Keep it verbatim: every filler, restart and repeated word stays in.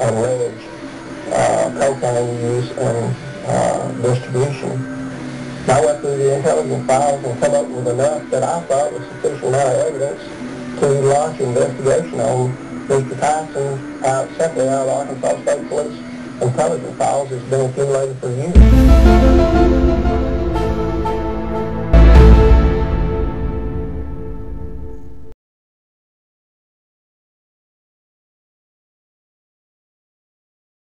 alleged uh, cocaine use and uh, distribution. I went through the intelligence files and come up with enough that I thought was sufficient amount of evidence to launch an investigation on Mister Tyson out simply out of Arkansas State Police intelligence files that's been accumulated for years.